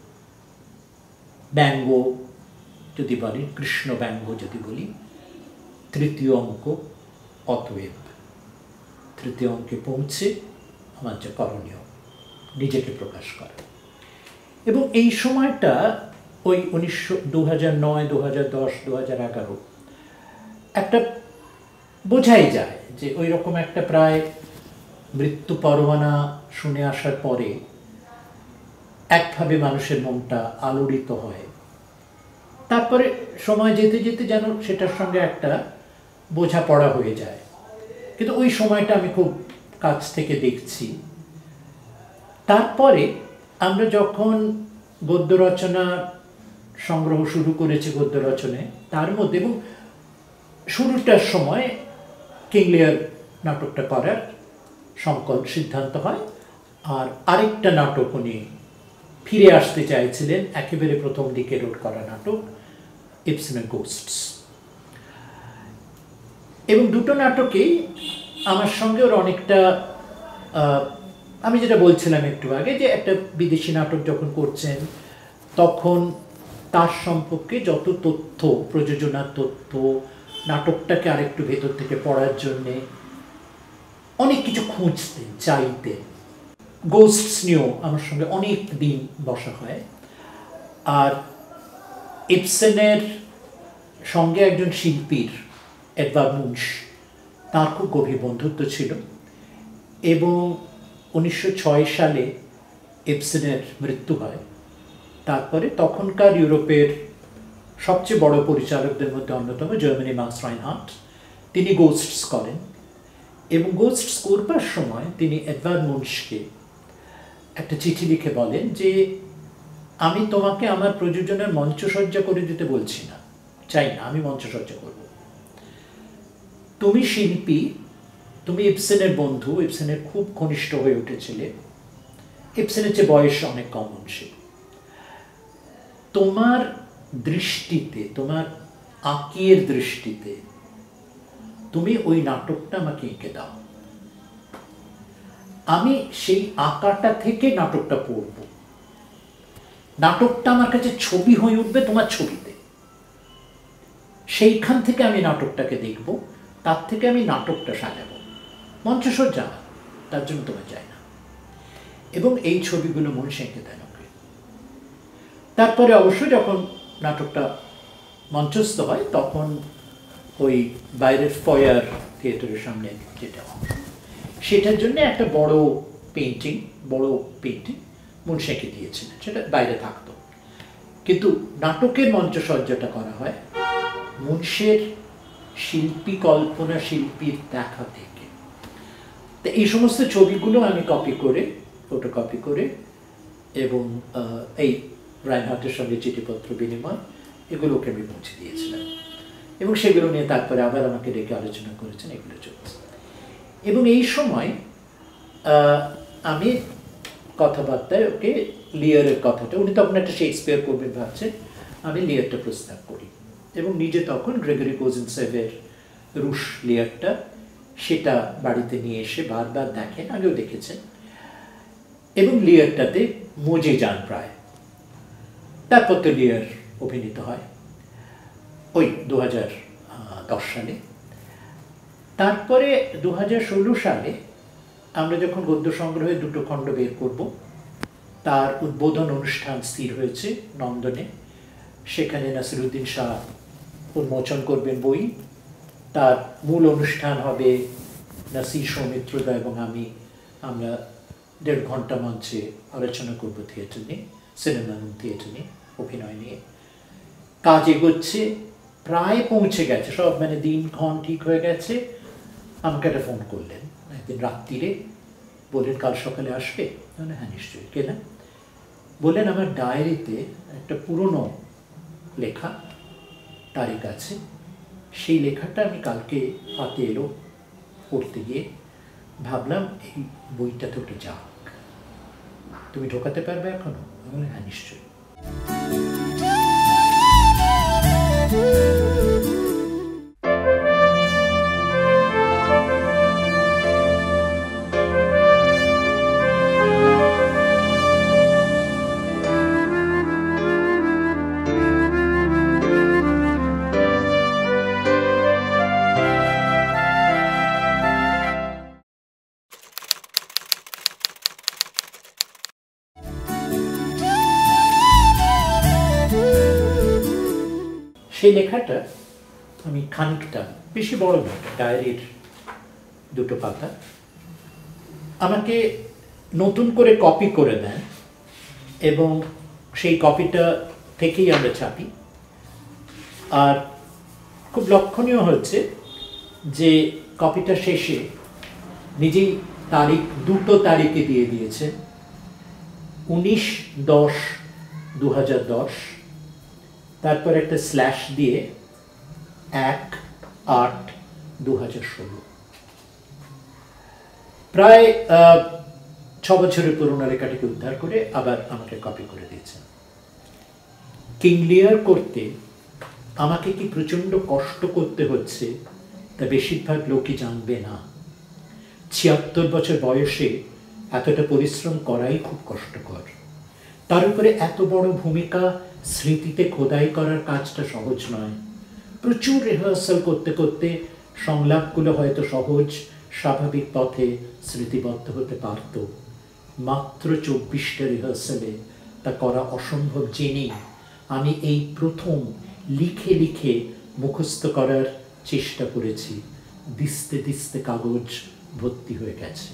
ব্যঙ্গ যদি বলি, কৃষ্ণ ব্যঙ্গ যদি বলি, তৃতীয় অঙ্ক অতএব, তৃতীয় অঙ্কে পৌঁছে আমার যে করণীয়, নিজেকে প্রকাশ করা। এবং এই সময়টা ওই 2009, 2010, 2011 একটা বোঝাই যায় যে ওই রকম একটা প্রায় মৃত্যু পরোয়ানা শুনে আসার পরে একভাবে মানুষের মনটা আলোড়িত হয়। তারপরে সময় যেতে যেতে যেন সেটার সঙ্গে একটা বোঝাপড়া হয়ে যায়। কিন্তু ওই সময়টা আমি খুব কাছ থেকে দেখছি। তারপরে আমরা যখন গদ্য রচনা সংগ্রহ শুরু করেছি, গদ্য রচনায় তার মধ্যে, এবং শুরুটার সময় কিং লিয়ার নাটকটা করার সিদ্ধান্ত হয়। আর আরেকটা নাটক উনি ফিরে আসতে চাইছিলেন, একেবারে প্রথম দিকে রোড করা নাটক ইবসেনের গোস্টস। এবং দুটো নাটকেই আমার সঙ্গে ওর অনেকটা, আমি যেটা বলছিলাম একটু আগে, যে একটা বিদেশি নাটক যখন করছেন তখন তার সম্পর্কে যত তথ্য, প্রযোজনার তথ্য, নাটকটাকে আরেকটু ভেতর থেকে পড়ার জন্যে অনেক কিছু খুঁজতেন, চাইতেন। গোস্টস নিয়েও আমার সঙ্গে অনেক দিন বসা হয়। আর ইবসেনের সঙ্গে একজন শিল্পীর, এডওয়ার্ড মুনশ, তার খুব গভীর বন্ধুত্ব ছিল। এবং 1906 সালে ইবসেনের মৃত্যু হয়। তারপরে তখনকার ইউরোপের সবচেয়ে বড় পরিচালকদের মধ্যে অন্যতম জার্মানি মাক্স রাইনহার্ট, তিনি গোস্টস করেন। এবং গোস্টস করবার সময় তিনি এডওয়ার্ড মুনশকে একটা চিঠি লিখে বলেন যে আমি তোমাকে আমার প্রযোজনের মঞ্চসজ্জা করে দিতে বলছি না, চাই না, আমি মঞ্চসজ্জা করব। তুমি শিল্পী, তুমি ইবসেনের বন্ধু, ইবসেনের খুব ঘনিষ্ঠ হয়ে উঠেছিলে, ইবসেনের চেয়ে বয়স অনেক কম ছিল। তোমার দৃষ্টিতে, তোমার আঁকিয়ের দৃষ্টিতে তুমি ওই নাটকটা আমাকে এঁকে দাও, আমি সেই আঁকাটা থেকে নাটকটা পড়ব। নাটকটা আমার কাছে ছবি হয়ে উঠবে তোমার ছবিতে, সেইখান থেকে আমি নাটকটাকে দেখব, তার থেকে আমি নাটকটা সাজাবো। মঞ্চসজ্জা তার জন্য তোমার চাই না। এবং এই ছবিগুলো মুনশ এঁকে দেন ওকে। তারপরে অবশ্য যখন নাটকটা মঞ্চস্থ হয় তখন ওই বাইরের ফয়ার থিয়েটারের সামনে যেটা, সেটার জন্য একটা বড় পেন্টিং মুনশ এঁকে দিয়েছিলেন, সেটা বাইরে থাকতো। কিন্তু নাটকের মঞ্চসজ্জাটা করা হয় মুনশের শিল্পী কল্পনা, শিল্পীর দেখা থেকে। তো এই সমস্ত ছবিগুলো আমি ফটোকপি করে এবং এই রাইনহার্টের সঙ্গে চিঠিপত্র বিনিময় এগুলোকে আমি পৌঁছে দিয়েছিলাম। এবং সেগুলো নিয়ে তারপরে আবার আমাকে ডেকে আলোচনা করেছেন, এগুলো চলছে। এবং এই সময় আমি কথাবার্তায় ওকে লিয়ারের কথাটা, উনি তখন একটা শেক্সপিয়ার করবেন ভাবছেন, আমি লিয়ারটা প্রস্তাব করি। এবং নিজে তখন গ্রেগরি কোজিনসেভের রুশ লিয়ারটা, সেটা বাড়িতে নিয়ে এসে বারবার দেখেন, আগেও দেখেছেন। এবং লিয়ারটাতে মজে যান প্রায়। তারপর তো লিয়ার অভিনীত হয় ওই 2010 সালে। তারপরে 2016 সালে আমরা যখন গদ্য সংগ্রহে দুটো খণ্ড বের করব, তার উদ্বোধন অনুষ্ঠান স্থির হয়েছে নন্দনে। সেখানে নাসিরুদ্দিন শাহ উন্মোচন করবেন বই। তার মূল অনুষ্ঠান হবে নাসির, সৌমিত্রদা এবং আমরা 1.5 ঘন্টা মঞ্চে আলোচনা করব থিয়েটার নিয়ে, সিনেমা থিয়েটার নিয়ে, অভিনয় নিয়ে। কাজ এগোচ্ছে, প্রায় পৌঁছে গেছে সব, মানে দিনক্ষণ ঠিক হয়ে গেছে। আমাকে একটা ফোন করলেন একদিন রাত্রিরে, বললেন কাল সকালে আসবে? হ্যাঁ নিশ্চয়ই। গেলাম। বললেন আমার ডায়েরিতে একটা পুরনো লেখা তারিখ আছে, সেই লেখাটা আমি কালকে হাতে এলো, পড়তে গিয়ে ভাবলাম এই বইটা তো একটু যাক, তুমি ঢোকাতে পারবে এখনো? আমি হ্যাঁ নিশ্চয়ই। সেই লেখাটা আমি খানিকটা, বেশি বড় নয়, ডায়েরির 2 পাতা, আমাকে নতুন করে কপি করে দেন এবং সেই কপিটা থেকেই আমরা ছাপি। আর খুব লক্ষণীয় হচ্ছে যে কপিটা শেষে নিজেই দুটো তারিখে দিয়ে দিয়েছে, 19/10/2010, তারপর একটা স্ল্যাশ দিয়ে 1/8/2016। প্রায় 6 বছরের পুরোনো লেখাটিকে উদ্ধার করে আবার আমাকে কপি করে দিয়েছেন। কিং লিয়ার করতে আমাকে কি প্রচণ্ড কষ্ট করতে হচ্ছে তা বেশিরভাগ লোকই জানবে না। 76 বছর বয়সে এতটা পরিশ্রম করাই খুব কষ্টকর। তার উপরে এত বড় ভূমিকা স্মৃতিতে খোদাই করার কাজটা সহজ নয়। প্রচুর রিহার্সাল করতে করতে সংলাপগুলো হয়তো সহজ স্বাভাবিক পথে স্মৃতিবদ্ধ হতে পারত। মাত্র 24টা রিহার্সালে তা করা অসম্ভব জেনেই আমি এই প্রথম লিখে লিখে মুখস্থ করার চেষ্টা করেছি। দিস্তে দিস্তে কাগজ ভর্তি হয়ে গেছে।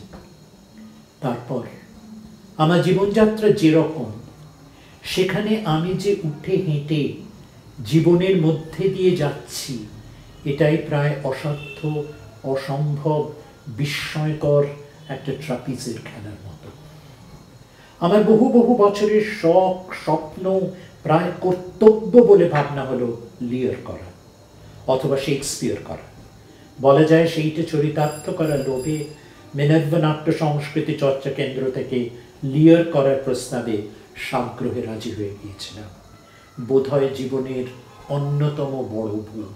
তারপর আমার জীবনযাত্রা যেরকম, সেখানে আমি যে উঠে হেঁটে জীবনের মধ্যে দিয়ে যাচ্ছি, এটাই প্রায় অসাধ্য, অসম্ভব, বিস্ময়কর একটা ট্রাপিজের খেলার মতো। আমার বহু বহু বছরের শখ, স্বপ্ন, প্রায় কর্তব্য বলে ভাবনা হলো লিয়ার করা অথবা শেক্সপিয়ার করা। বলা যায় সেইটা চরিতার্থ করার লোভে মিনার্ভা নাট্য সংস্কৃতি চর্চা কেন্দ্র থেকে লিয়ার করার প্রস্তাবে সাগ্রহে রাজি হয়ে গিয়েছিলাম। বোধহয় জীবনের অন্যতম বড় ভুল।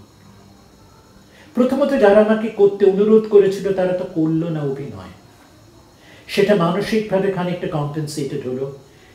প্রথমত যারা আমাকে করতে অনুরোধ করেছিল তারা তো করলো না অভিনয়, সেটা মানসিকভাবে খানিকটা কম্পেনসেটেড হলো।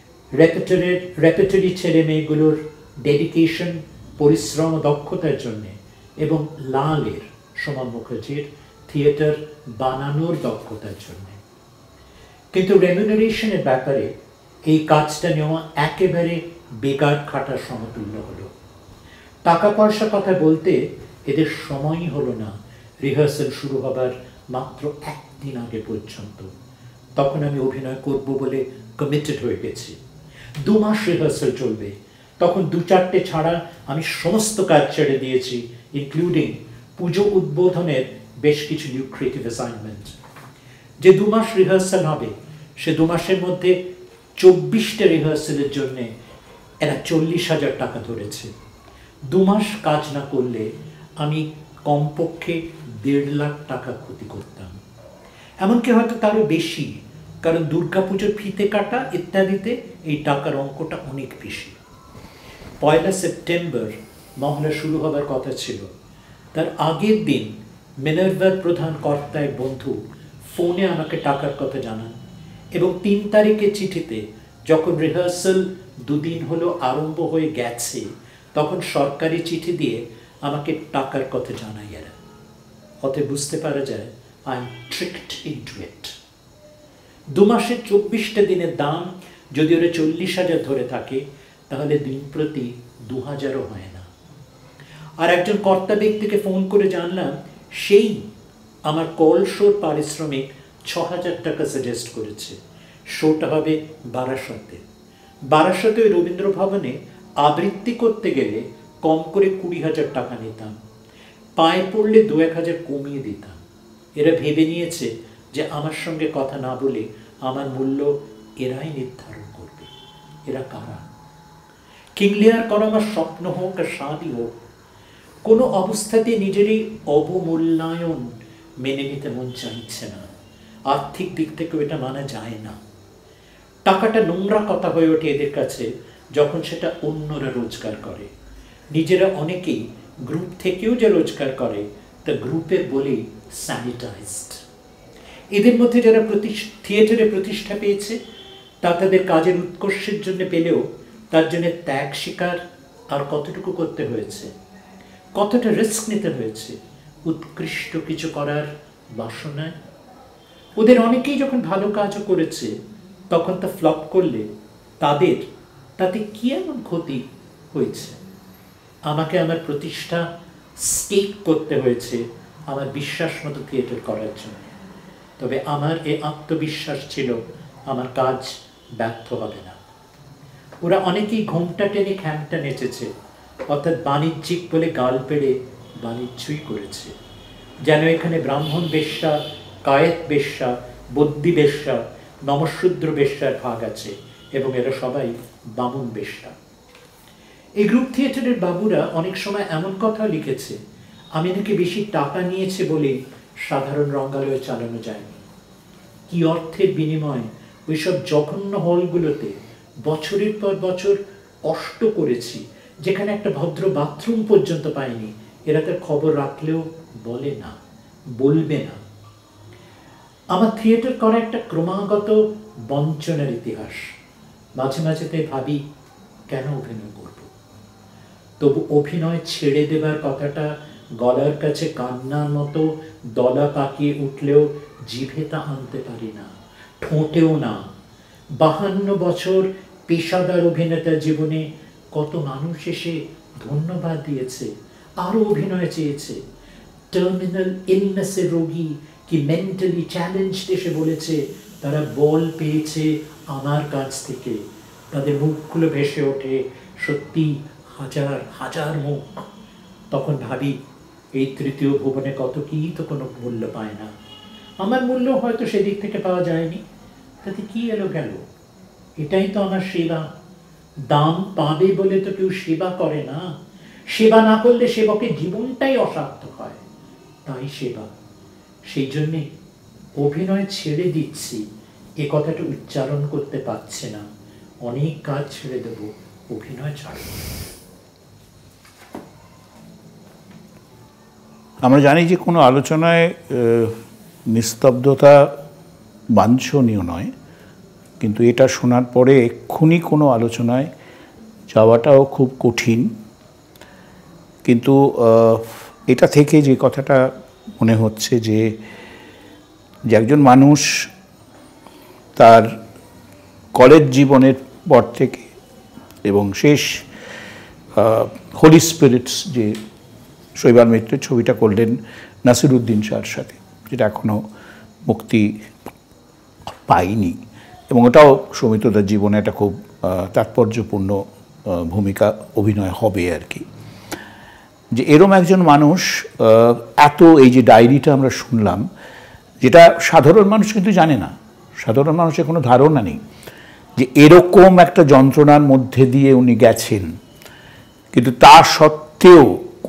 রেপার্টরি ছেলে মেয়েগুলোর ডেডিকেশন, পরিশ্রম, দক্ষতার জন্যে, এবং লালের, সোমন মুখার্জির থিয়েটার বানানোর দক্ষতার জন্যে। কিন্তু রেমিউনারেশনের ব্যাপারে এই কাজটা নেওয়া একেবারে বেকার খাটার সমতুল্য হলো। টাকা পয়সার কথা বলতে এদের সময়ই হলো না রিহার্সাল শুরু হবার মাত্র 1 দিন আগে পর্যন্ত। তখন আমি অভিনয় করব বলে কমিটেড হয়ে গেছি। 2 মাস রিহার্সাল চলবে। তখন 2-4টে ছাড়া আমি সমস্ত কাজ ছেড়ে দিয়েছি, ইনক্লুডিং পুজো উদ্বোধনের বেশ কিছু লিউক্রেটিভ অ্যাসাইনমেন্ট। যে 2 মাস রিহার্সাল হবে, সে 2 মাসের মধ্যে 24টা রিহার্সালের জন্যে এরা 40,000 টাকা ধরেছে। 2 মাস কাজ না করলে আমি কমপক্ষে 1.5 লাখ টাকা ক্ষতি করতাম, এমনকি হয়তো তারও বেশি, কারণ দুর্গাপুজোর ফিতে কাটা ইত্যাদিতে এই টাকার অঙ্কটা অনেক বেশি। 1 সেপ্টেম্বর মহড়া শুরু হবার কথা ছিল। তার আগের দিন মিনার্ভার প্রধান কর্তা এক বন্ধু ফোনে আমাকে টাকার কথা জানান, এবং 3 তারিখের চিঠিতে যখন রিহার্সাল 2 দিন হলো আরম্ভ হয়ে গেছে, তখন সরকারি চিঠি দিয়ে আমাকে টাকার কথা জানাই এরা। অতএব বুঝতে পারা যায় I am tricked into it. 2 মাসের 24টা দিনের দাম যদি ওরা 40,000 ধরে থাকে, তাহলে দিন প্রতি 2,000ও হয় না। আর একজন কর্তা ব্যক্তিকে ফোন করে জানলাম, সেই আমার কল শোর পারিশ্রমিক 6,000 টাকা সাজেস্ট করেছে। শোটা হবে বারাসতে ওই রবীন্দ্র ভবনে আবৃত্তি করতে গেলে কম করে 20,000 টাকা নিতাম, পায়ে পড়লে 2-1,000 কমিয়ে দিতাম। এরা ভেবে নিয়েছে যে আমার সঙ্গে কথা না বলে আমার মূল্য এরাই নির্ধারণ করবে। এরা কারা? কিং লিয়ার করা আমার স্বপ্ন হোক আর স্বাদই হোক, কোনো অবস্থাতে নিজেরই অবমূল্যায়ন মেনে নিতে মন চাইছে না। আর্থিক দিক থেকেও এটা মানা যায় না। টাকাটা নোংরা কথা হয়ে ওঠে এদের কাছে যখন সেটা অন্যরা রোজগার করে। নিজেরা অনেকেই গ্রুপ থেকেও যে রোজগার করে তা গ্রুপের বলেই স্যানিটাইজড। এদের মধ্যে যারা থিয়েটারে প্রতিষ্ঠা পেয়েছে, তা তাদের কাজের উৎকর্ষের জন্য পেলেও তার জন্য ত্যাগ স্বীকার আর কতটুকু করতে হয়েছে, কতটা রিস্ক নিতে হয়েছে উৎকৃষ্ট কিছু করার বাসনায়। ওদের অনেকেই যখন ভালো কাজও করেছে, তখন তা ফ্লপ করলে তাতে কি এমন ক্ষতি হয়েছে? আমাকে আমার প্রতিষ্ঠা স্টেক করতে হয়েছে আমার বিশ্বাস মতো থিয়েটার করার জন্য। তবে আমার এই আত্মবিশ্বাস ছিল আমার কাজ ব্যর্থ হবে না। ওরা অনেকেই ঘোমটা টেনে খ্যাংটা নেচেছে, অর্থাৎ বাণিজ্যিক বলে গাল পেড়ে বাণিজ্যই করেছে। যেন এখানে ব্রাহ্মণ বেশ্যা, কায়েত বেশ্যা, বদ্যি বেশ্যা, নমশূদ্র বেশ্যার ভাগ আছে, এবং এরা সবাই বামুন বেশ্যা। এই গ্রুপ থিয়েটারের বাবুরা অনেক সময় এমন কথা লিখেছে, আমি নাকি বেশি টাকা নিয়েছে বলে সাধারণ রঙ্গালয়ে চালানো যায়নি। কি অর্থের বিনিময়ে ওইসব জঘন্য হলগুলোতে বছরের পর বছর কষ্ট করেছি, যেখানে একটা ভদ্র বাথরুম পর্যন্ত পাইনি, এরা তার খবর রাখলেও বলে না, বলবে না। আমার থিয়েটার করা একটা ক্রমাগত বঞ্চনার ইতিহাস। মাঝে মাঝে তাই ভাবি, কেন অভিনয় করব? তবু অভিনয় ছেড়ে দেবার কথাটা গলার কাছে কান্নার মতো দলা পাকিয়ে উঠলেও জিভে তা আনতে পারি না, ঠোঁটেও না। 52 বছর পেশাদার অভিনেতা জীবনে কত মানুষ এসে ধন্যবাদ দিয়েছে, আরো অভিনয় চেয়েছে। টার্মিনাল ইলনেসের রোগী কি মেন্টালি চ্যালেঞ্জড এসে বলেছে তারা বল পেয়েছে আমার কাছ থেকে। তাদের মুখগুলো ভেসে ওঠে সত্যি হাজার হাজার মুখ। তখন ভাবি, এই তৃতীয় ভুবনে কত কি তো কোনো মূল্য পায় না। আমার মূল্য হয়তো সেদিক থেকে পাওয়া যায়নি, তাতে কি এলো গেল? এটাই তো আমার সেবা। দাম পাবে বলে তো কেউ সেবা করে না। সেবা না করলে সেবকের জীবনটাই অসার্থক হয়, তাই সেবা। সেই জন্যে অভিনয় ছেড়ে দিচ্ছি এ কথাটা উচ্চারণ করতে পারছে না। অনেক কাজ ছেড়ে দেব, অভিনয় ছাড়ব। আমরা জানি যে কোনো আলোচনায় নিস্তব্ধতা বাঞ্ছনীয় নয়, কিন্তু এটা শোনার পরে এক্ষুনি কোনো আলোচনায় যাওয়াটাও খুব কঠিন। কিন্তু এটা থেকে যে কথাটা মনে হচ্ছে যে একজন মানুষ তার কলেজ জীবনের পর থেকে এবং শেষ হোলি স্পিরিটস যে শৈবাল মিত্রের ছবিটা করলেন নাসিরুদ্দিন শাহর সাথে, যেটা এখনও মুক্তি পায়নি, এবং ওটাও সৌমিত্রদার জীবনে একটা খুব তাৎপর্যপূর্ণ ভূমিকা অভিনয় হবে আর কি। যে এরম একজন মানুষ এত, এই যে ডায়েরিটা আমরা শুনলাম, যেটা সাধারণ মানুষ কিন্তু জানে না, সাধারণ মানুষের কোনো ধারণা নেই যে এরকম একটা যন্ত্রণার মধ্যে দিয়ে উনি গেছেন, কিন্তু তা সত্ত্বেও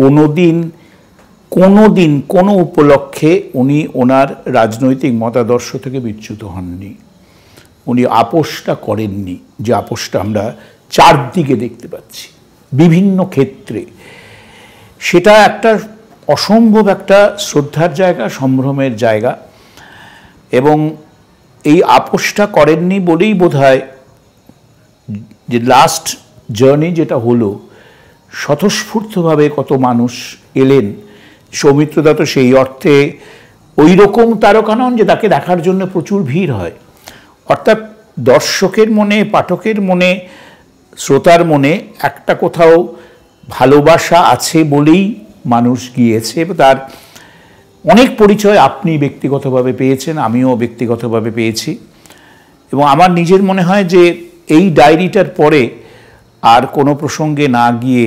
কোনো দিন কোনো উপলক্ষে উনি ওনার রাজনৈতিক মতাদর্শ থেকে বিচ্যুত হননি। উনি আপোষটা করেননি, যে আপোষটা আমরা চারদিকে দেখতে পাচ্ছি বিভিন্ন ক্ষেত্রে। সেটা একটা অসম্ভব একটা শ্রদ্ধার জায়গা, সম্ভ্রমের জায়গা, এবং এই আপোষটা করেননি বলেই বোধহয় যে লাস্ট জার্নি যেটা হলো, স্বতঃস্ফূর্তভাবে কত মানুষ এলেন। সৌমিত্রদা তো সেই অর্থে ওই রকম তারকা নন যে তাকে দেখার জন্য প্রচুর ভিড় হয়, অর্থাৎ দর্শকের মনে, পাঠকের মনে, শ্রোতার মনে একটা কোথাও ভালোবাসা আছে বলেই মানুষ গিয়েছে। তার অনেক পরিচয় আপনি ব্যক্তিগতভাবে পেয়েছেন, আমিও ব্যক্তিগতভাবে পেয়েছি, এবং আমার নিজের মনে হয় যে এই ডায়েরিটার পরে আর কোনো প্রসঙ্গে না গিয়ে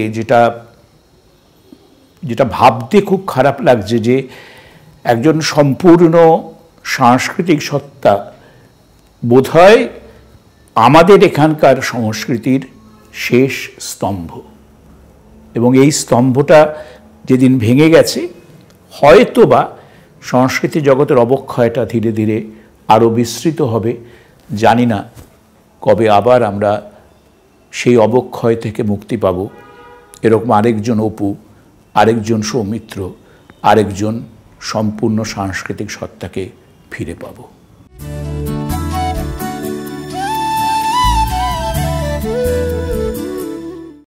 যেটা ভাবতে খুব খারাপ লাগছে, যে একজন সম্পূর্ণ সাংস্কৃতিক সত্তা বোধহয় আমাদের এখানকার সংস্কৃতির শেষ স্তম্ভ, এবং এই স্তম্ভটা যেদিন ভেঙে গেছে, হয়তোবা সংস্কৃতি জগতের অবক্ষয়টা ধীরে ধীরে আরও বিস্তৃত হবে। জানি না কবে আবার আমরা সেই অবক্ষয় থেকে মুক্তি পাব, এরকম আরেকজন অপু, আরেকজন সৌমিত্র, আরেকজন সম্পূর্ণ সাংস্কৃতিক সত্তাকে ফিরে পাব।